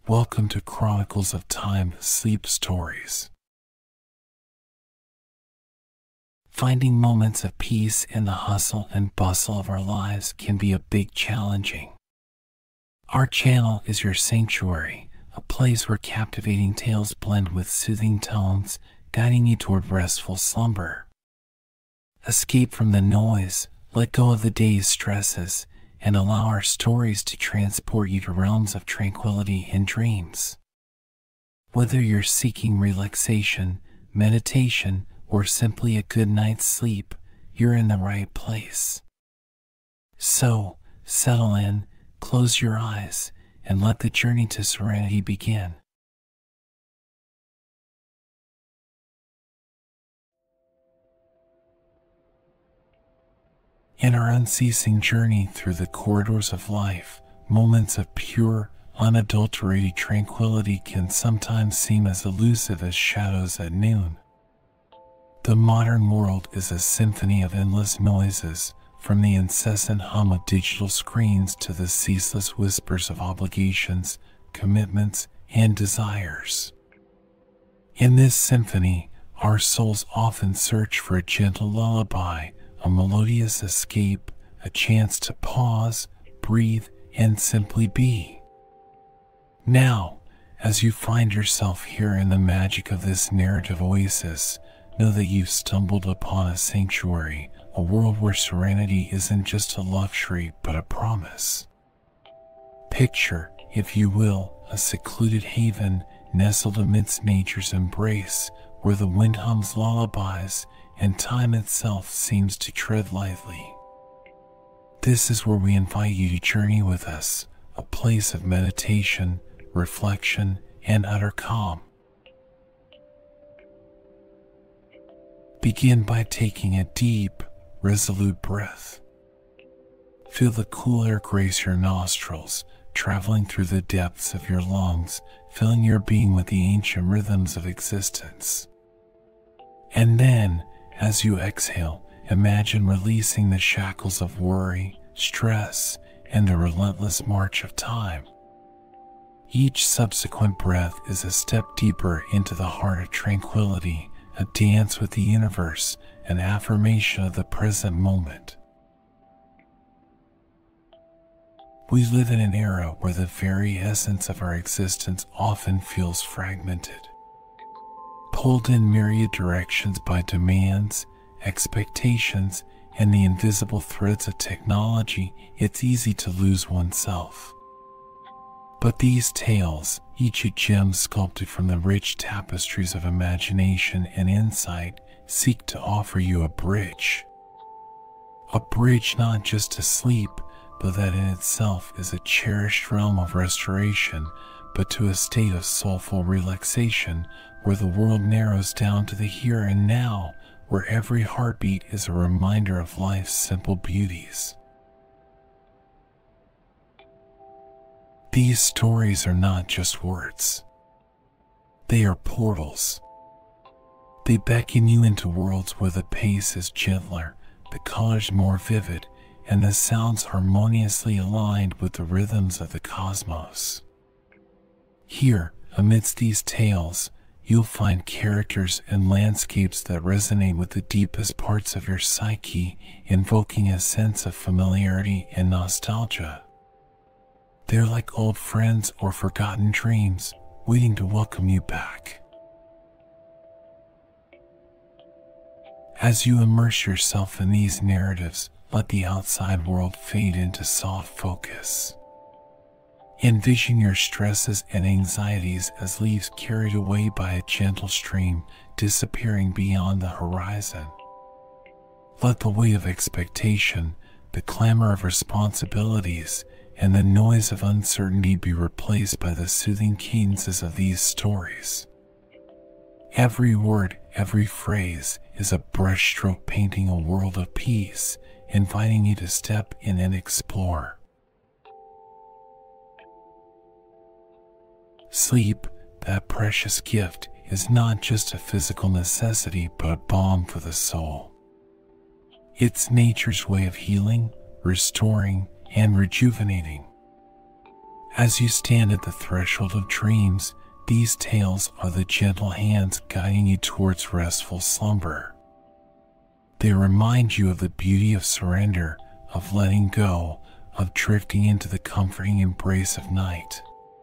Welcome to Chronicles of Time Sleep Stories. Finding moments of peace in the hustle and bustle of our lives can be a bit challenging. Our channel is your sanctuary, a place where captivating tales blend with soothing tones, guiding you toward restful slumber. Escape from the noise, let go of the day's stresses, and allow our stories to transport you to realms of tranquility and dreams. Whether you're seeking relaxation, meditation, or simply a good night's sleep, you're in the right place. So, settle in, close your eyes, and let the journey to serenity begin. In our unceasing journey through the corridors of life, moments of pure, unadulterated tranquility can sometimes seem as elusive as shadows at noon. The modern world is a symphony of endless noises, from the incessant hum of digital screens to the ceaseless whispers of obligations, commitments, and desires. In this symphony, our souls often search for a gentle lullaby, a melodious escape, a chance to pause, breathe, and simply be. Now, as you find yourself here in the magic of this narrative oasis, know that you've stumbled upon a sanctuary, a world where serenity isn't just a luxury but a promise. Picture, if you will, a secluded haven nestled amidst nature's embrace, where the wind hums lullabies and time itself seems to tread lightly. This is where we invite you to journey with us, a place of meditation, reflection, and utter calm. Begin by taking a deep, resolute breath. Feel the cool air grace your nostrils, traveling through the depths of your lungs, filling your being with the ancient rhythms of existence. And then, as you exhale, imagine releasing the shackles of worry, stress, and the relentless march of time. Each subsequent breath is a step deeper into the heart of tranquility, a dance with the universe, an affirmation of the present moment. We live in an era where the very essence of our existence often feels fragmented. Pulled in myriad directions by demands, expectations, and the invisible threads of technology, it's easy to lose oneself. But these tales, each a gem sculpted from the rich tapestries of imagination and insight, seek to offer you a bridge. A bridge not just to sleep, but that in itself is a cherished realm of restoration, but to a state of soulful relaxation, where the world narrows down to the here and now, where every heartbeat is a reminder of life's simple beauties. These stories are not just words. They are portals. They beckon you into worlds where the pace is gentler, the colors more vivid, and the sounds harmoniously aligned with the rhythms of the cosmos. Here, amidst these tales, you'll find characters and landscapes that resonate with the deepest parts of your psyche, invoking a sense of familiarity and nostalgia. They're like old friends or forgotten dreams, waiting to welcome you back. As you immerse yourself in these narratives, let the outside world fade into soft focus. Envision your stresses and anxieties as leaves carried away by a gentle stream, disappearing beyond the horizon. Let the weight of expectation, the clamor of responsibilities, and the noise of uncertainty be replaced by the soothing cadences of these stories. Every word, every phrase is a brushstroke painting a world of peace, inviting you to step in and explore. Sleep, that precious gift, is not just a physical necessity but a balm for the soul. It's nature's way of healing, restoring, and rejuvenating. As you stand at the threshold of dreams, these tales are the gentle hands guiding you towards restful slumber. They remind you of the beauty of surrender, of letting go, of drifting into the comforting embrace of night.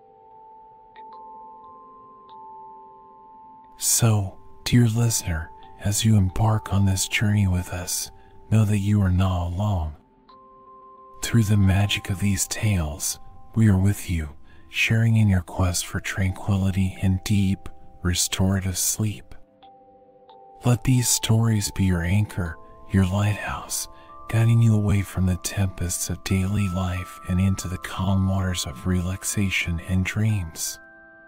So, dear listener, as you embark on this journey with us, know that you are not alone. Through the magic of these tales, we are with you, sharing in your quest for tranquility and deep, restorative sleep. Let these stories be your anchor, your lighthouse, guiding you away from the tempests of daily life and into the calm waters of relaxation and dreams.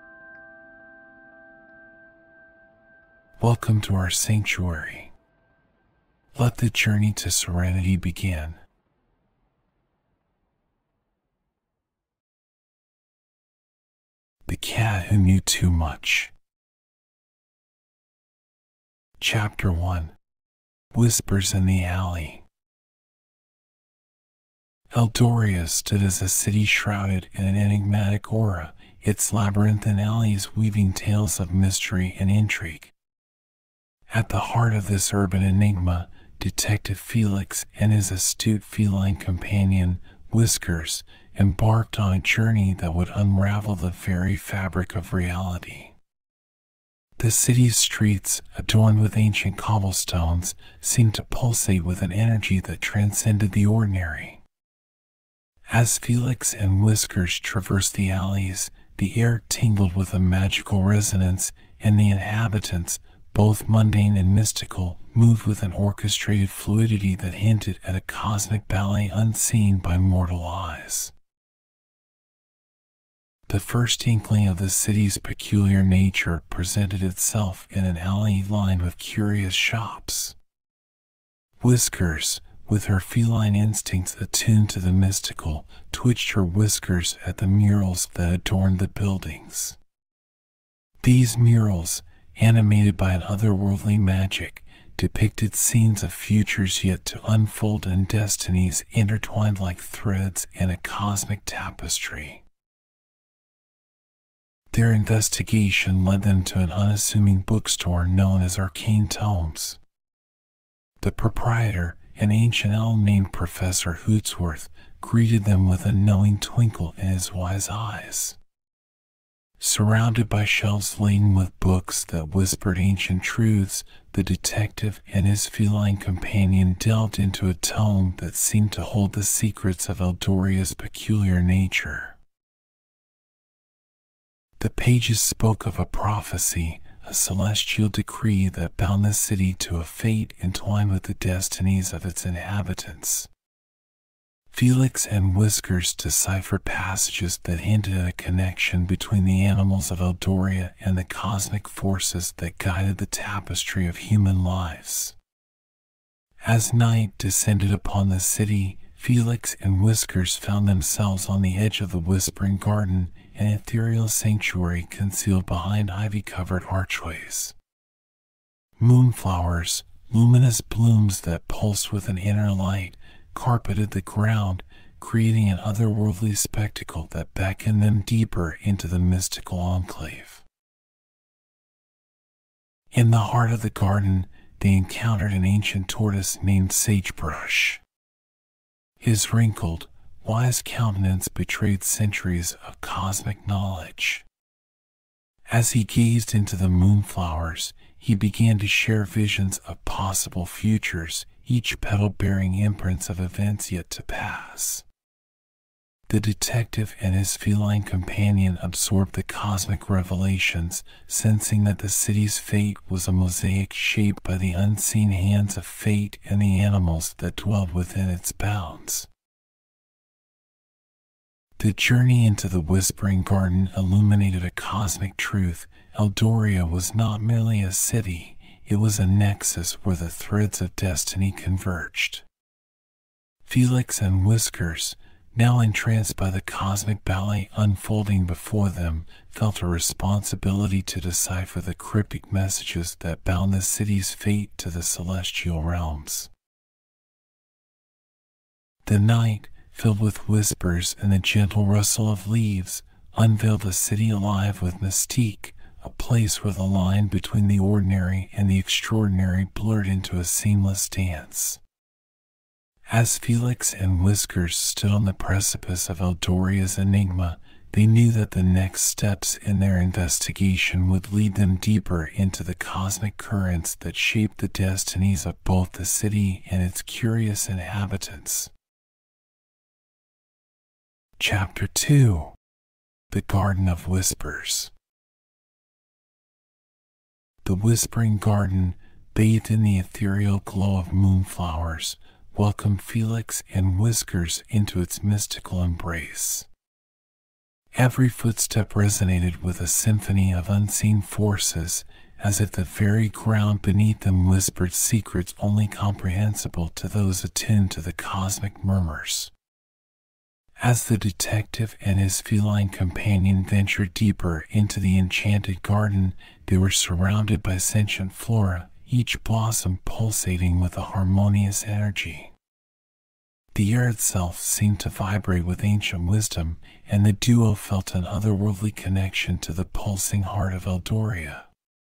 Welcome to our sanctuary. Let the journey to serenity begin. The Cat Who Knew Too Much. Chapter 1. Whispers in the Alley. Eldoria stood as a city shrouded in an enigmatic aura, its labyrinthine alleys weaving tales of mystery and intrigue. At the heart of this urban enigma, Detective Felix and his astute feline companion, Whiskers, embarked on a journey that would unravel the very fabric of reality. The city's streets, adorned with ancient cobblestones, seemed to pulsate with an energy that transcended the ordinary. As Felix and Whiskers traversed the alleys, the air tingled with a magical resonance, and the inhabitants, both mundane and mystical, moved with an orchestrated fluidity that hinted at a cosmic ballet unseen by mortal eyes. The first inkling of the city's peculiar nature presented itself in an alley lined with curious shops. Whiskers, with her feline instincts attuned to the mystical, twitched her whiskers at the murals that adorned the buildings. These murals, animated by an otherworldly magic, depicted scenes of futures yet to unfold and destinies intertwined like threads in a cosmic tapestry. Their investigation led them to an unassuming bookstore known as Arcane Tomes. The proprietor, an ancient elm named Professor Hootsworth, greeted them with a knowing twinkle in his wise eyes. Surrounded by shelves laden with books that whispered ancient truths, the detective and his feline companion delved into a tome that seemed to hold the secrets of Eldoria's peculiar nature. The pages spoke of a prophecy, a celestial decree that bound the city to a fate entwined with the destinies of its inhabitants. Felix and Whiskers deciphered passages that hinted at a connection between the animals of Eldoria and the cosmic forces that guided the tapestry of human lives. As night descended upon the city, Felix and Whiskers found themselves on the edge of the Whispering Garden, an ethereal sanctuary concealed behind ivy-covered archways. Moonflowers, luminous blooms that pulsed with an inner light, carpeted the ground, creating an otherworldly spectacle that beckoned them deeper into the mystical enclave. In the heart of the garden, they encountered an ancient tortoise named Sagebrush. His wrinkled, wise countenance betrayed centuries of cosmic knowledge. As he gazed into the moonflowers, he began to share visions of possible futures, each petal bearing imprints of events yet to pass. The detective and his feline companion absorbed the cosmic revelations, sensing that the city's fate was a mosaic shaped by the unseen hands of fate and the animals that dwelled within its bounds. The journey into the Whispering Garden illuminated a cosmic truth. Eldoria was not merely a city, it was a nexus where the threads of destiny converged. Felix and Whiskers, now entranced by the cosmic ballet unfolding before them, felt a responsibility to decipher the cryptic messages that bound the city's fate to the celestial realms. The night, filled with whispers and the gentle rustle of leaves, unveiled a city alive with mystique, a place where the line between the ordinary and the extraordinary blurred into a seamless dance. As Felix and Whiskers stood on the precipice of Eldoria's enigma, they knew that the next steps in their investigation would lead them deeper into the cosmic currents that shaped the destinies of both the city and its curious inhabitants. Chapter 2: The Garden of Whispers. The Whispering Garden, bathed in the ethereal glow of moonflowers, welcomed Felix and Whiskers into its mystical embrace. Every footstep resonated with a symphony of unseen forces, as if the very ground beneath them whispered secrets only comprehensible to those attuned to the cosmic murmurs. As the detective and his feline companion ventured deeper into the enchanted garden, they were surrounded by sentient flora, each blossom pulsating with a harmonious energy. The air itself seemed to vibrate with ancient wisdom, and the duo felt an otherworldly connection to the pulsing heart of Eldoria.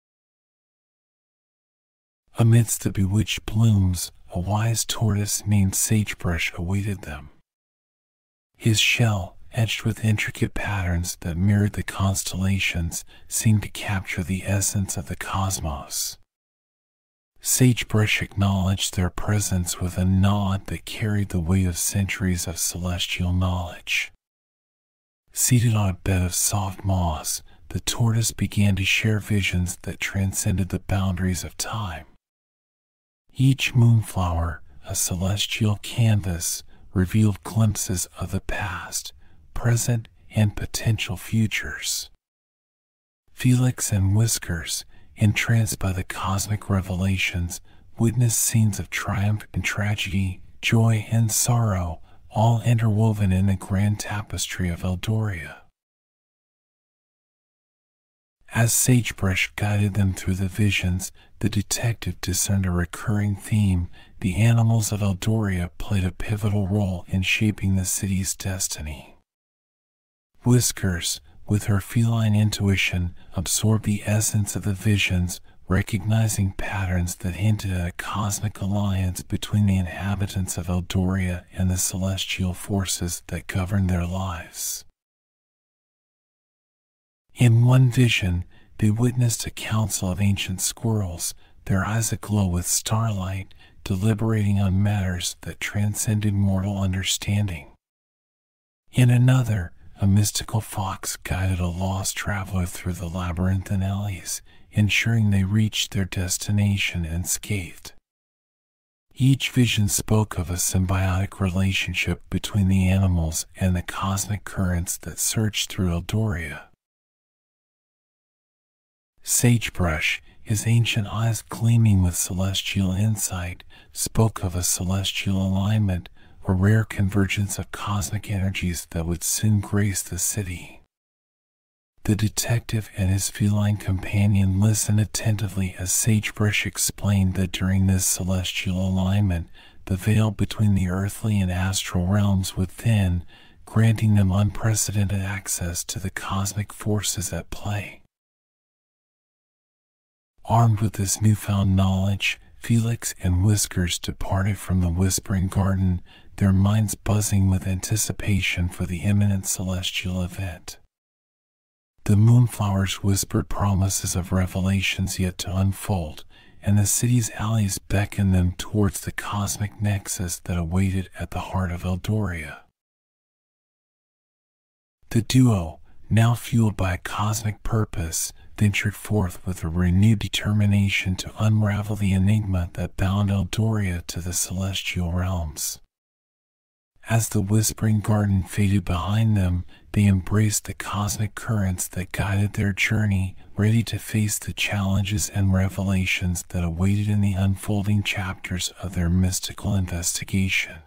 Amidst the bewitched blooms, a wise tortoise named Sagebrush awaited them. His shell, etched with intricate patterns that mirrored the constellations, seemed to capture the essence of the cosmos. Sagebrush acknowledged their presence with a nod that carried the weight of centuries of celestial knowledge. Seated on a bed of soft moss, the tortoise began to share visions that transcended the boundaries of time. Each moonflower, a celestial canvas, revealed glimpses of the past, present, and potential futures. Felix and Whiskers, entranced by the cosmic revelations, witnessed scenes of triumph and tragedy, joy and sorrow, all interwoven in the grand tapestry of Eldoria. As Sagebrush guided them through the visions, the detective discerned a recurring theme: the animals of Eldoria played a pivotal role in shaping the city's destiny. Whiskers, with her feline intuition, absorbed the essence of the visions, recognizing patterns that hinted at a cosmic alliance between the inhabitants of Eldoria and the celestial forces that governed their lives. In one vision, they witnessed a council of ancient squirrels, their eyes aglow with starlight, deliberating on matters that transcended mortal understanding. In another, a mystical fox guided a lost traveler through the labyrinthine alleys, ensuring they reached their destination unscathed. Each vision spoke of a symbiotic relationship between the animals and the cosmic currents that surged through Eldoria. Sagebrush, his ancient eyes gleaming with celestial insight, spoke of a celestial alignment, a rare convergence of cosmic energies that would soon grace the city. The detective and his feline companion listened attentively as Sagebrush explained that during this celestial alignment, the veil between the earthly and astral realms would thin, granting them unprecedented access to the cosmic forces at play. Armed with this newfound knowledge, Felix and Whiskers departed from the Whispering Garden, their minds buzzing with anticipation for the imminent celestial event. The moonflowers whispered promises of revelations yet to unfold, and the city's alleys beckoned them towards the cosmic nexus that awaited at the heart of Eldoria. The duo, now fueled by a cosmic purpose, ventured forth with a renewed determination to unravel the enigma that bound Eldoria to the celestial realms. As the Whispering Garden faded behind them, they embraced the cosmic currents that guided their journey, ready to face the challenges and revelations that awaited in the unfolding chapters of their mystical investigation.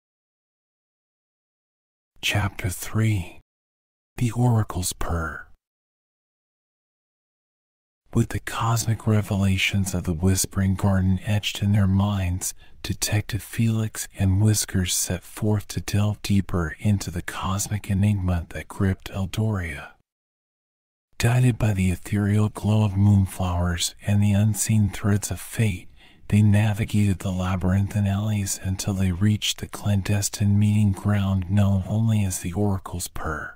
Chapter 3: The Oracle's Purr. With the cosmic revelations of the Whispering Garden etched in their minds, Detective Felix and Whiskers set forth to delve deeper into the cosmic enigma that gripped Eldoria. Guided by the ethereal glow of moonflowers and the unseen threads of fate, they navigated the labyrinthine alleys until they reached the clandestine meeting ground known only as the Oracle's Purr.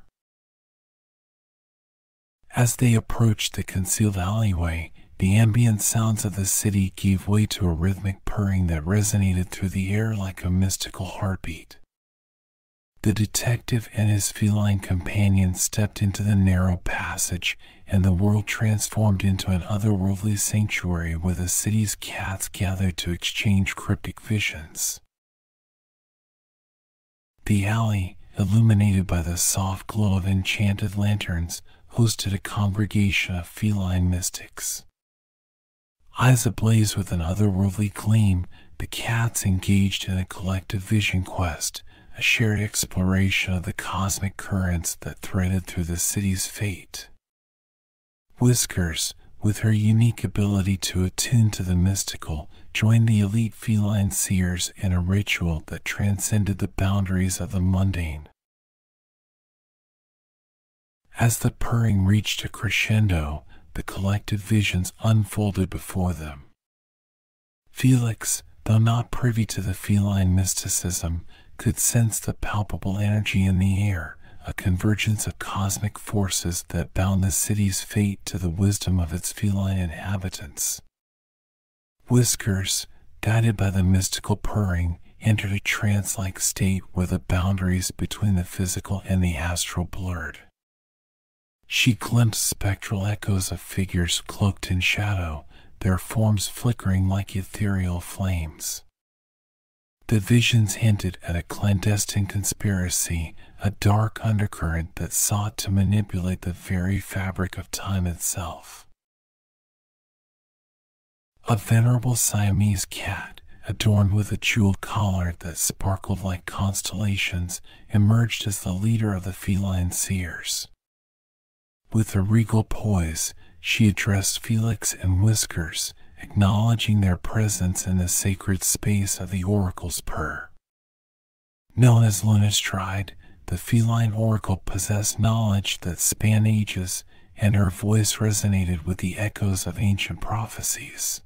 As they approached the concealed alleyway, the ambient sounds of the city gave way to a rhythmic purring that resonated through the air like a mystical heartbeat. The detective and his feline companion stepped into the narrow passage, and the world transformed into an otherworldly sanctuary where the city's cats gathered to exchange cryptic visions. The alley, illuminated by the soft glow of enchanted lanterns, hosted a congregation of feline mystics. Eyes ablaze with an otherworldly gleam, the cats engaged in a collective vision quest, a shared exploration of the cosmic currents that threaded through the city's fate. Whiskers, with her unique ability to attune to the mystical, joined the elite feline seers in a ritual that transcended the boundaries of the mundane. As the purring reached a crescendo, the collective visions unfolded before them. Felix, though not privy to the feline mysticism, could sense the palpable energy in the air, a convergence of cosmic forces that bound the city's fate to the wisdom of its feline inhabitants. Whiskers, guided by the mystical purring, entered a trance-like state where the boundaries between the physical and the astral blurred. She glimpsed spectral echoes of figures cloaked in shadow, their forms flickering like ethereal flames. The visions hinted at a clandestine conspiracy, a dark undercurrent that sought to manipulate the very fabric of time itself. A venerable Siamese cat, adorned with a jeweled collar that sparkled like constellations, emerged as the leader of the feline seers. With a regal poise, she addressed Felix and Whiskers, acknowledging their presence in the sacred space of the Oracle's Purr. Known as Lunastride, the feline oracle possessed knowledge that spanned ages, and her voice resonated with the echoes of ancient prophecies.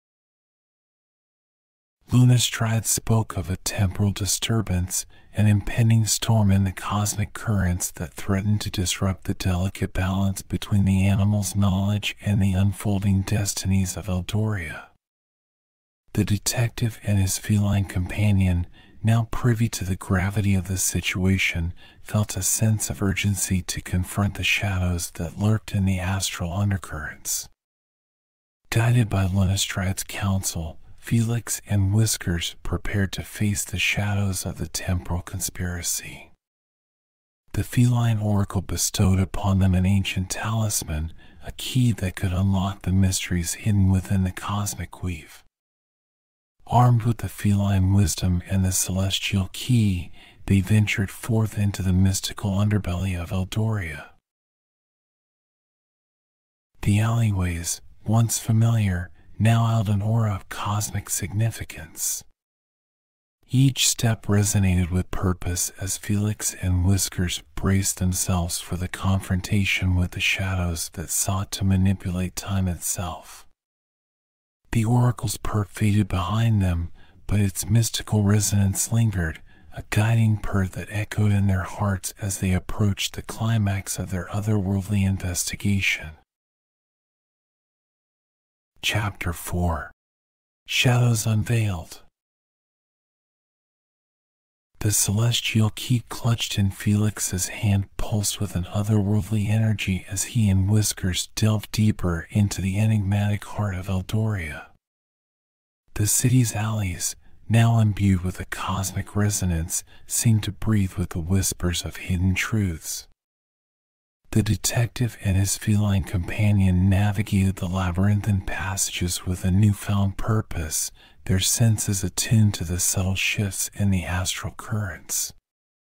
Lunastride spoke of a temporal disturbance, an impending storm in the cosmic currents that threatened to disrupt the delicate balance between the animal's knowledge and the unfolding destinies of Eldoria. The detective and his feline companion, now privy to the gravity of the situation, felt a sense of urgency to confront the shadows that lurked in the astral undercurrents. Guided by Lunastride's counsel, Felix and Whiskers prepared to face the shadows of the temporal conspiracy. The feline oracle bestowed upon them an ancient talisman, a key that could unlock the mysteries hidden within the cosmic weave. Armed with the feline wisdom and the celestial key, they ventured forth into the mystical underbelly of Eldoria. The alleyways, once familiar, now held an aura of cosmic significance. Each step resonated with purpose as Felix and Whiskers braced themselves for the confrontation with the shadows that sought to manipulate time itself. The oracle's purr faded behind them, but its mystical resonance lingered, a guiding purr that echoed in their hearts as they approached the climax of their otherworldly investigation. Chapter 4. Shadows Unveiled. The celestial key clutched in Felix's hand pulsed with an otherworldly energy as he and Whiskers delved deeper into the enigmatic heart of Eldoria. The city's alleys, now imbued with a cosmic resonance, seemed to breathe with the whispers of hidden truths. The detective and his feline companion navigated the labyrinthine passages with a newfound purpose, their senses attuned to the subtle shifts in the astral currents.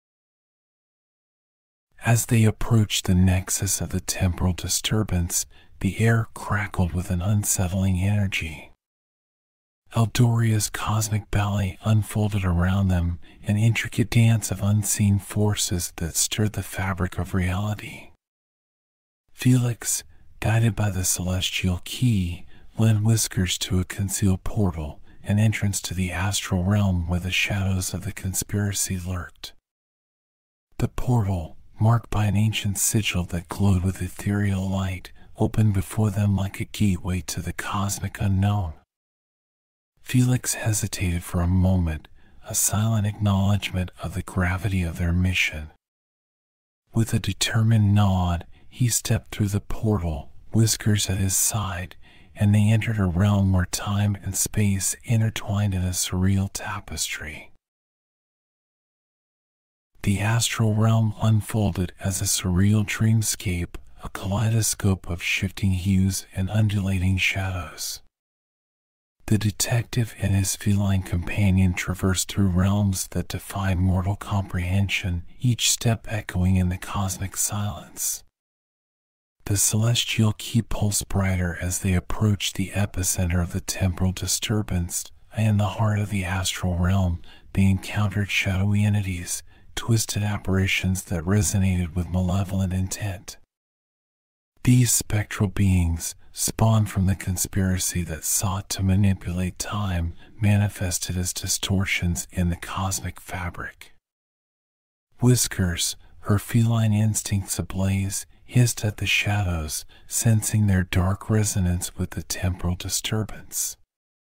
As they approached the nexus of the temporal disturbance, the air crackled with an unsettling energy. Eldoria's cosmic ballet unfolded around them, an intricate dance of unseen forces that stirred the fabric of reality. Felix, guided by the celestial key, led Whiskers to a concealed portal, an entrance to the astral realm where the shadows of the conspiracy lurked. The portal, marked by an ancient sigil that glowed with ethereal light, opened before them like a gateway to the cosmic unknown. Felix hesitated for a moment, a silent acknowledgement of the gravity of their mission. With a determined nod, he stepped through the portal, Whiskers at his side, and they entered a realm where time and space intertwined in a surreal tapestry. The astral realm unfolded as a surreal dreamscape, a kaleidoscope of shifting hues and undulating shadows. The detective and his feline companion traversed through realms that defied mortal comprehension, each step echoing in the cosmic silence. The celestial key pulsed brighter as they approached the epicenter of the temporal disturbance, and in the heart of the astral realm, they encountered shadowy entities, twisted apparitions that resonated with malevolent intent. These spectral beings, spawned from the conspiracy that sought to manipulate time, manifested as distortions in the cosmic fabric. Whiskers, her feline instincts ablaze, hissed at the shadows, sensing their dark resonance with the temporal disturbance.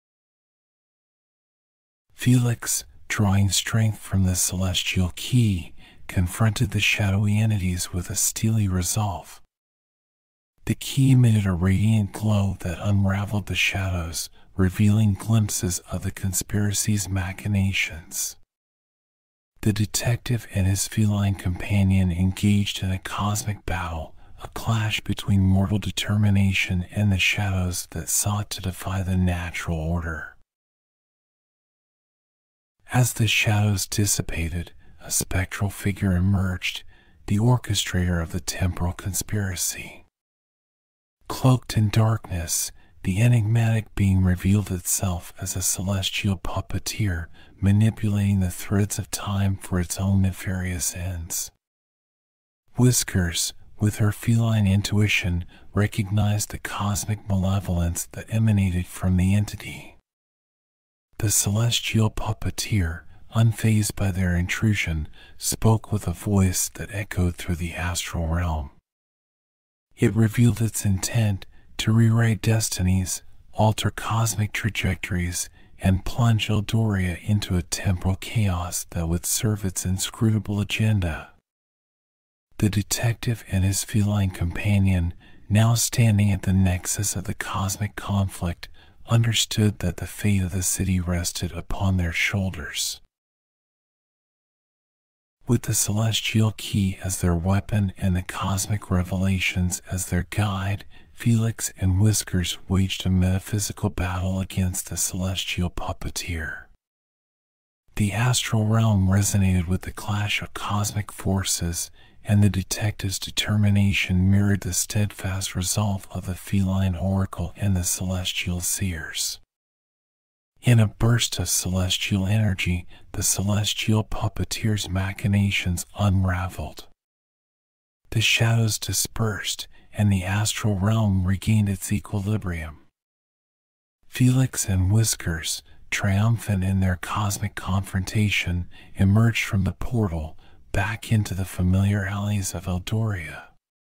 Felix, drawing strength from the celestial key, confronted the shadowy entities with a steely resolve. The key emitted a radiant glow that unraveled the shadows, revealing glimpses of the conspiracy's machinations. The detective and his feline companion engaged in a cosmic battle, a clash between mortal determination and the shadows that sought to defy the natural order. As the shadows dissipated, a spectral figure emerged, the orchestrator of the temporal conspiracy. Cloaked in darkness, the enigmatic being revealed itself as a celestial puppeteer, manipulating the threads of time for its own nefarious ends. Whiskers, with her feline intuition, recognized the cosmic malevolence that emanated from the entity. The celestial puppeteer, unfazed by their intrusion, spoke with a voice that echoed through the astral realm. It revealed its intent to rewrite destinies, alter cosmic trajectories, and plunge Eldoria into a temporal chaos that would serve its inscrutable agenda. The detective and his feline companion, now standing at the nexus of the cosmic conflict, understood that the fate of the city rested upon their shoulders. With the celestial key as their weapon and the cosmic revelations as their guide, Felix and Whiskers waged a metaphysical battle against the celestial puppeteer. The astral realm resonated with the clash of cosmic forces, and the detective's determination mirrored the steadfast resolve of the feline oracle and the celestial seers. In a burst of celestial energy, the celestial puppeteer's machinations unraveled. The shadows dispersed, and the astral realm regained its equilibrium. Felix and Whiskers, triumphant in their cosmic confrontation, emerged from the portal, back into the familiar alleys of Eldoria.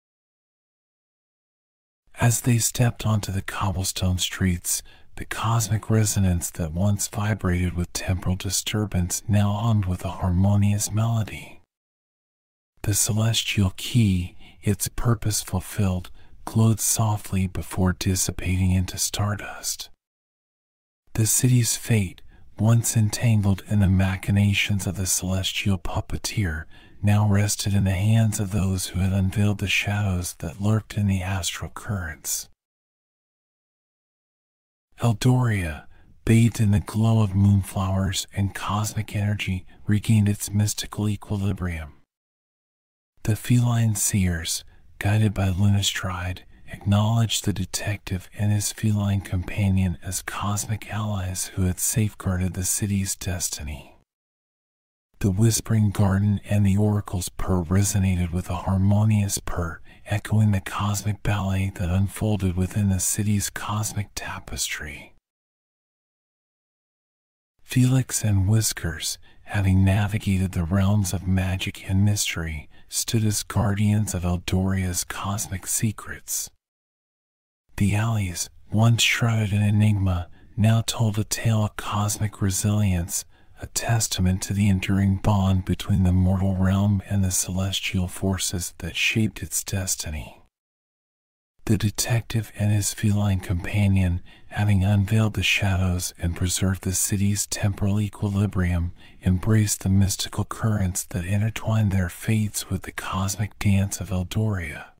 As they stepped onto the cobblestone streets, the cosmic resonance that once vibrated with temporal disturbance now hummed with a harmonious melody. The celestial key, its purpose fulfilled, glowed softly before dissipating into stardust. The city's fate, once entangled in the machinations of the celestial puppeteer, now rested in the hands of those who had unveiled the shadows that lurked in the astral currents. Eldoria, bathed in the glow of moonflowers and cosmic energy, regained its mystical equilibrium. The feline seers, guided by Lunastride, acknowledged the detective and his feline companion as cosmic allies who had safeguarded the city's destiny. The whispering garden and the oracle's purr resonated with a harmonious purr, echoing the cosmic ballet that unfolded within the city's cosmic tapestry. Felix and Whiskers, having navigated the realms of magic and mystery, stood as guardians of Eldoria's cosmic secrets. The alleys, once shrouded in enigma, now told a tale of cosmic resilience, a testament to the enduring bond between the mortal realm and the celestial forces that shaped its destiny. The detective and his feline companion, having unveiled the shadows and preserved the city's temporal equilibrium, embraced the mystical currents that intertwined their fates with the cosmic dance of Eldoria.